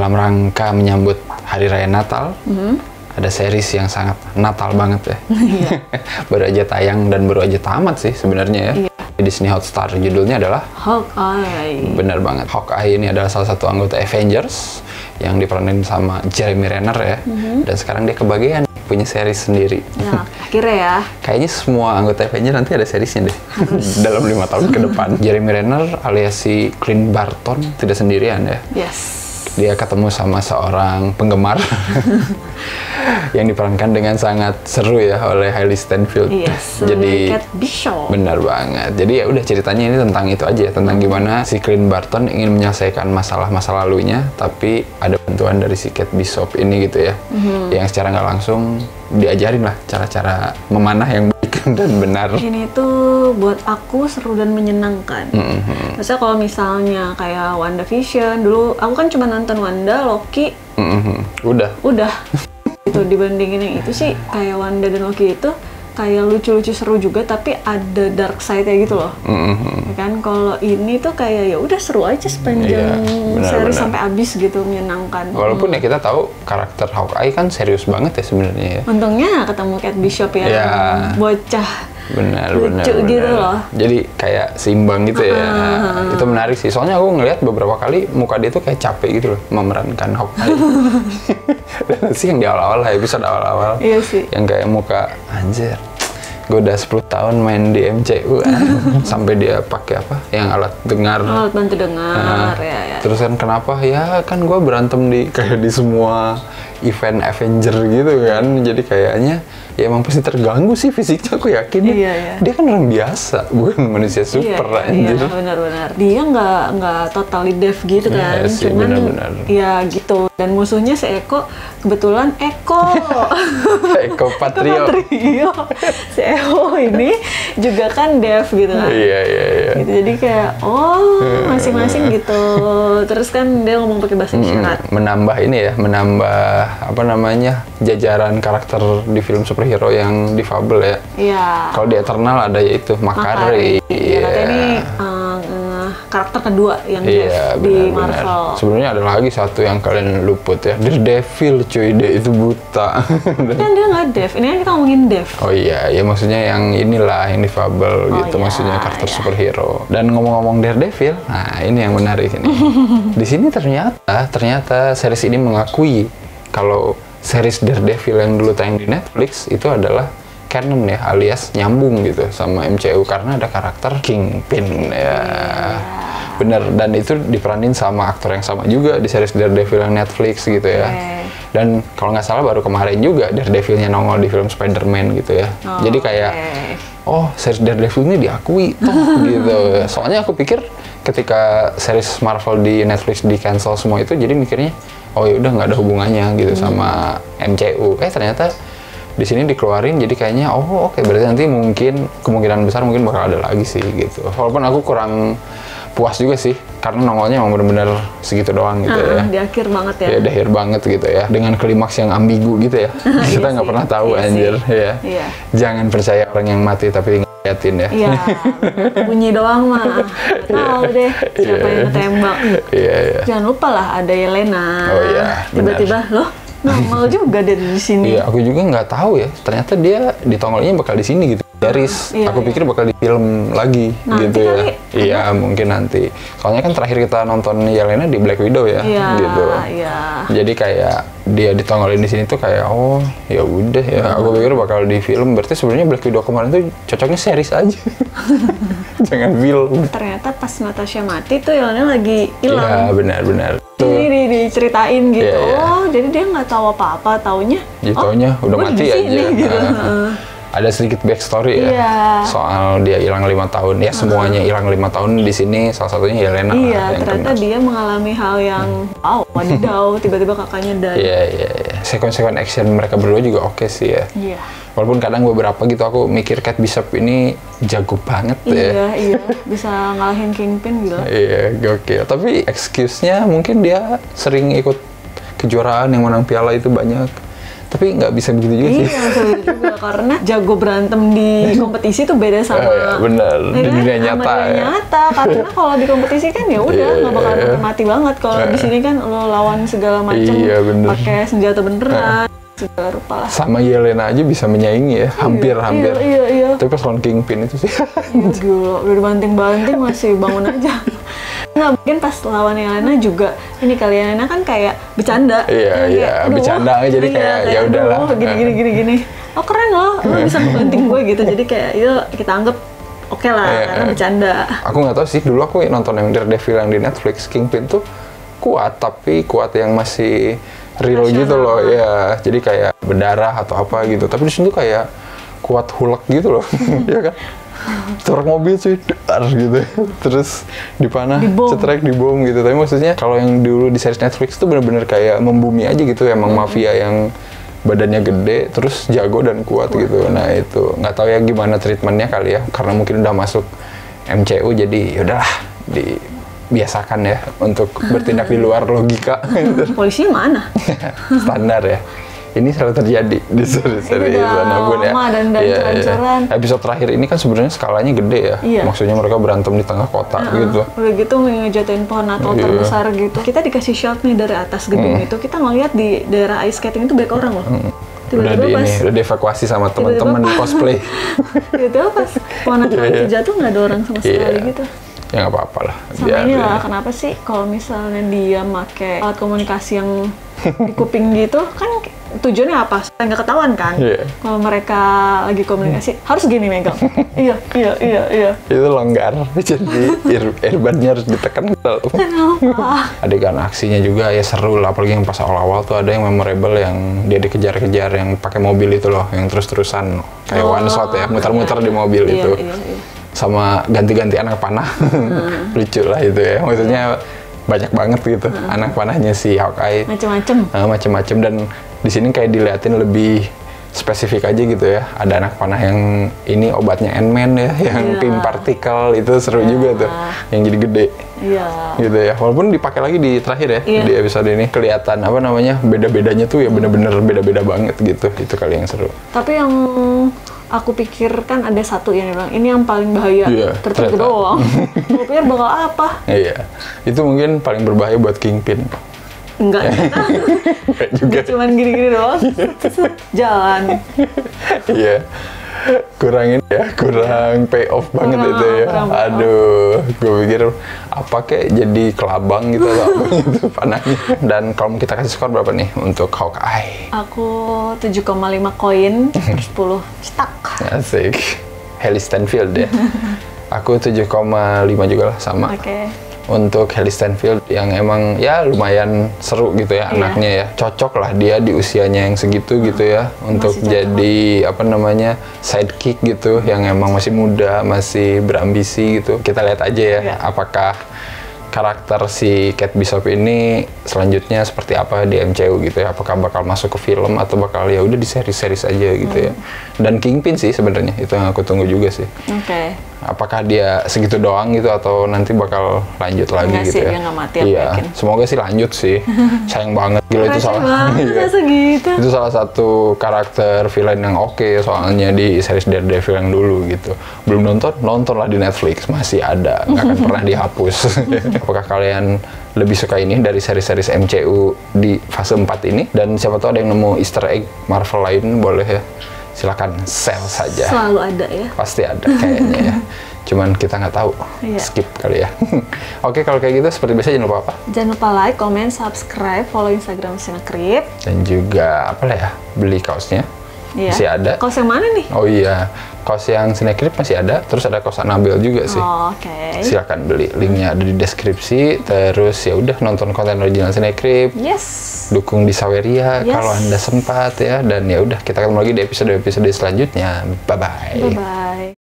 dalam rangka menyambut Hari Raya Natal, ada series yang sangat Natal banget ya. Baru aja tayang dan baru aja tamat sih sebenarnya ya. Di Disney Hotstar, judulnya adalah Hawkeye. Bener banget. Hawkeye ini adalah salah satu anggota Avengers yang diperanin sama Jeremy Renner ya. Dan sekarang dia kebagian punya series sendiri. Ya, akhirnya ya. Kayaknya semua anggota Avengers nanti ada seriesnya deh. Dalam 5 tahun ke depan. Jeremy Renner alias si Clint Barton tidak sendirian ya. Yes. Dia ketemu sama seorang penggemar yang diperankan dengan sangat seru ya oleh Hailey Steinfeld. Yes, jadi Kate Bishop. Benar banget. Jadi ya udah ceritanya ini tentang itu aja, tentang gimana si Clint Barton ingin menyelesaikan masalah-masa lalunya, tapi ada bantuan dari si Kate Bishop ini gitu ya, yang secara nggak langsung diajarin lah cara-cara memanah yang baik dan benar. Ini tuh buat aku seru dan menyenangkan. Maksudnya kalau misalnya kayak WandaVision, dulu aku kan cuma nonton Wanda, Loki, udah. Itu dibandingin yang itu sih, kayak Wanda dan Loki itu kayak lucu-lucu seru juga, tapi ada dark side-nya gitu loh. Ya kan kalau ini tuh kayak ya udah seru aja sepanjang series sampai habis gitu, menyenangkan. Walaupun ya kita tahu karakter Hawkeye kan serius banget ya sebenarnya ya. Untungnya ketemu Kate Bishop yang bocah lucu gitu loh. Jadi kayak seimbang gitu ya. Itu menarik sih. Soalnya aku ngelihat beberapa kali muka dia tuh kayak capek gitu loh memerankan Hawkeye. Dan sih yang di awal-awal, episode awal-awal. Iya sih. Yang kayak muka anjir. Gue udah 10 tahun main di MCU sampai dia pakai apa? Yang alat dengar. Alat bantu dengar ya. Terus kan kenapa? Ya kan gue berantem di kayak di semua event Avenger gitu kan. Jadi kayaknya ya emang pasti terganggu sih fisiknya, aku yakin ya. Dia kan orang biasa, bukan manusia super anjir. Iya, benar-benar. Dia nggak totally deaf gitu kan. Cuman bener-bener. Ya gitu. Dan musuhnya si Eko, kebetulan Eko Patrio. Si Eko ini juga kan deaf gitu kan. Iya. Gitu, jadi kayak masing-masing gitu. Terus kan dia ngomong pakai bahasa isyarat. Menambah apa namanya, jajaran karakter di film superhero yang difabel ya. Iya. Kalau di Eternal ada yaitu Makari. Iya. Katanya ini karakter kedua yang di Marvel. Sebenarnya ada lagi satu yang kalian luput ya, Daredevil cuy, dia itu buta. Kan dia nggak deaf, ini kan kita ngomongin deaf. Oh iya, ya maksudnya yang inilah, yang difabel gitu, maksudnya karakter superhero. Dan ngomong-ngomong Daredevil, nah ini yang menarik ini. Di sini ternyata series ini mengakui kalau series Daredevil yang dulu tayang di Netflix itu adalah canon ya, alias nyambung gitu sama MCU karena ada karakter Kingpin ya. Bener, dan itu diperanin sama aktor yang sama juga di series Daredevil yang Netflix gitu ya. Dan kalau nggak salah baru kemarin juga Daredevilnya nongol di film Spider-Man gitu ya. Jadi kayak series Daredevil ini diakui tuh gitu. Soalnya aku pikir ketika series Marvel di Netflix di cancel semua itu, jadi mikirnya oh ya udah nggak ada hubungannya gitu sama MCU. Ternyata di sini dikeluarin, jadi kayaknya oke, berarti nanti mungkin kemungkinan besar mungkin bakal ada lagi sih gitu. Walaupun aku kurang puas juga sih karena nongolnya emang bener-bener segitu doang gitu ya. Di akhir banget ya. Ya di akhir banget gitu ya, dengan klimaks yang ambigu gitu ya. Kita nggak pernah tahu anjir ya. Jangan percaya orang yang mati tapi ngeliatin ya. Iya. Bunyi doang mah. Tahu deh siapa yang ketembak. Iya. Jangan lupa lah ada Yelena. Oh iya. Tiba-tiba loh nongol juga dia di sini. Iya, aku juga nggak tahu ya. Ternyata dia ditongolnya bakal di sini gitu. Series. Aku pikir bakal di film lagi nanti gitu ya. Kali. Iya, mungkin nanti. Soalnya kan terakhir kita nonton Yelena di Black Widow ya, gitu. Iya. Jadi kayak dia ditongolin di sini tuh kayak ya udah ya. Aku pikir bakal di film. Berarti sebenarnya Black Widow kemarin tuh cocoknya series aja. Jangan film. Ternyata pas Natasha mati tuh Yelena lagi hilang. Iya, benar-benar. Ini diceritain gitu. Jadi dia nggak tahu apa-apa, taunya udah mati aja. Gitu. Ada sedikit backstory ya soal dia hilang 5 tahun. Ya semuanya hilang 5 tahun di sini, salah satunya Yelena. Iya, ternyata dia mengalami hal yang wadidaw, tiba-tiba kakaknya dan. Iya. Sekuen-sekuen action mereka berdua juga oke sih ya. Iya. Walaupun kadang beberapa gitu aku mikir Kate Bishop ini jago banget ya. Iya, bisa ngalahin Kingpin gila. Iya, gokil. Tapi excuse-nya mungkin dia sering ikut kejuaraan yang menang piala itu banyak. Tapi nggak bisa begitu juga sih. Iya, begitu juga karena jago berantem di kompetisi tuh beda sama bener di dunia sama nyata dunia ya. nyata. Karena kalau di kompetisi kan ya udah nggak bakal mati banget. Kalau di sini kan lo lawan segala macam pakai senjata beneran. Segala rupa lah. Sama Yelena aja bisa menyaingi ya, hampir. Iya. Tapi pas lawan Kingpin itu sih. Gila, udah banting-banting masih bangun aja. Nggak, mungkin pas lawan Yelena juga, ini kali Yelena kan kayak bercanda. Iya, bercanda aja jadi kayak ya udahlah. Gini. Oh keren loh, lo bisa ngebanting gue gitu. Jadi kayak yuk kita anggap oke lah, karena bercanda. Aku nggak tahu sih, dulu aku nonton yang Daredevil yang di Netflix, Kingpin tuh kuat, tapi kuat yang masih real gitu loh ya, jadi kayak berdarah atau apa gitu. Tapi di sini tuh kayak kuat Hulk gitu loh, ya kan? Truk mobil cuy, dar gitu, terus dipanah, cetrek, dibom gitu. Tapi maksudnya kalau yang dulu di series Netflix tuh bener-bener kayak membumi aja gitu, emang mafia yang badannya gede, terus jago dan kuat gitu. Nah itu nggak tahu ya gimana treatmentnya kali ya, karena mungkin udah masuk MCU jadi yaudahlah biasakan ya untuk bertindak di luar logika. Polisinya mana? Standar ya. Ini selalu terjadi di seri-seri manapun ya. Dan hancur-hancuran. Episode terakhir ini kan sebenarnya skalanya gede ya. Maksudnya mereka berantem di tengah kota gitu. Udah gitu ngejatuhin pohon Natal terbesar gitu. Kita dikasih shot nih dari atas gedung itu. Kita ngeliat di daerah ice skating itu banyak orang loh. Tiba-tiba udah dievakuasi sama teman-teman cosplay. Tiba-tiba pas pohon Natal itu jatuh nggak ada orang sama sekali gitu. Ya nggak apa-apa lah. Sama ini lah, kenapa sih kalau misalnya dia make alat komunikasi yang di kuping gitu, kan tujuannya apa? Supaya nggak ketahuan kan? Kalau mereka lagi komunikasi, harus gini megang. Iya. Itu longgar, jadi earbudnya harus ditekan gitu. Adegan aksinya juga ya seru lah, apalagi yang pas awal-awal tuh ada yang memorable yang dia dikejar-kejar yang pakai mobil itu loh, yang terus-terusan kayak one shot ya, muter-muter di mobil itu. Sama ganti-ganti anak panah. Lucu lah itu ya, maksudnya banyak banget gitu anak panahnya si Hawkeye, macem-macem. Dan di sini kayak diliatin lebih spesifik aja gitu ya, ada anak panah yang ini obatnya Ant-Man ya, yang pin partikel itu seru juga tuh, yang jadi gede gitu ya, walaupun dipakai lagi di terakhir ya, di episode ini kelihatan apa namanya beda-bedanya tuh ya, bener-bener beda-beda banget gitu. Itu kali yang seru. Tapi yang aku pikirkan ada satu yang bilang ini yang paling bahaya, ternyata doang. Aku pikir bakal apa? Iya, itu mungkin paling berbahaya buat Kingpin. Enggak juga. Cuman gini-gini doang. Jalan. Iya. Kurang pay off banget itu ya. Aduh, gue pikir apa kayak jadi kelabang gitu atau apa gitu panahnya. Dan kalau kita kasih skor berapa nih untuk Hawkeye? Aku 7,5 koin per 10 stuck. Asik. Hailee Steinfeld ya. Aku 7,5 juga lah sama. Untuk Hailee Steinfeld yang emang ya lumayan seru gitu ya anaknya ya, cocok lah dia di usianya yang segitu gitu ya untuk jadi apa namanya sidekick gitu yang emang masih muda, masih berambisi gitu. Kita lihat aja ya apakah karakter si Kate Bishop ini selanjutnya seperti apa di MCU gitu ya, apakah bakal masuk ke film atau bakal ya udah di series aja gitu ya. Dan Kingpin sih sebenarnya itu yang aku tunggu juga sih. Apakah dia segitu doang gitu atau nanti bakal lanjut lagi gitu ya? Dia nggak mati, aku yakin. Semoga sih lanjut sih. Sayang banget gila itu itu salah satu karakter villain yang oke soalnya di series Daredevil yang dulu gitu. Belum nonton lah di Netflix, masih ada, nggak akan pernah dihapus. Apakah kalian lebih suka ini dari seri-series MCU di fase 4 ini? Dan siapa tahu ada yang nemu Easter egg Marvel lain, boleh ya. Silakan share saja. Selalu ada ya. Pasti ada kayaknya ya. Cuman kita nggak tahu. Skip kali ya. Oke, kalau kayak gitu seperti biasa jangan lupa apa? Jangan lupa like, comment, subscribe, follow Instagram Cinecrip. Dan juga apa lah ya? Beli kaosnya. Masih ada. Kaos yang mana nih? Oh iya, kaos yang Cinecrip masih ada. Terus ada kaos Anabel juga sih. Silakan beli. Linknya ada di deskripsi. Terus ya udah nonton konten original Cinecrip. Dukung di Saweria kalau Anda sempat ya. Dan ya udah kita ketemu lagi di episode selanjutnya. Bye bye.